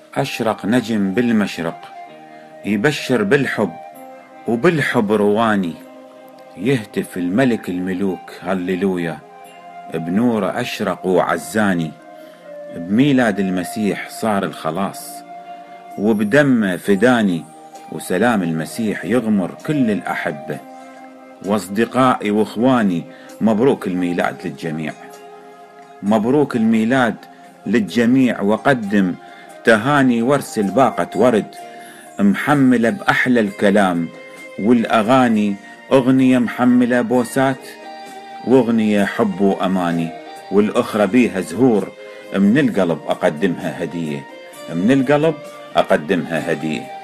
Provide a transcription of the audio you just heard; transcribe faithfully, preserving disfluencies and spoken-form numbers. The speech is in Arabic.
أشرق نجم بالمشرق يبشر بالحب وبالحب رواني، يهتف الملك الملوك هللويا، بنوره أشرق وعزاني. بميلاد المسيح صار الخلاص وبدمه فداني، وسلام المسيح يغمر كل الأحبة. واصدقائي واخواني مبروك الميلاد للجميع، مبروك الميلاد للجميع. وقدم تهاني وارسل باقة ورد محملة بأحلى الكلام والأغاني، أغنية محملة بوسات واغنية حب وأماني، والأخرى بيها زهور من القلب أقدمها هدية، من القلب أقدمها هدية.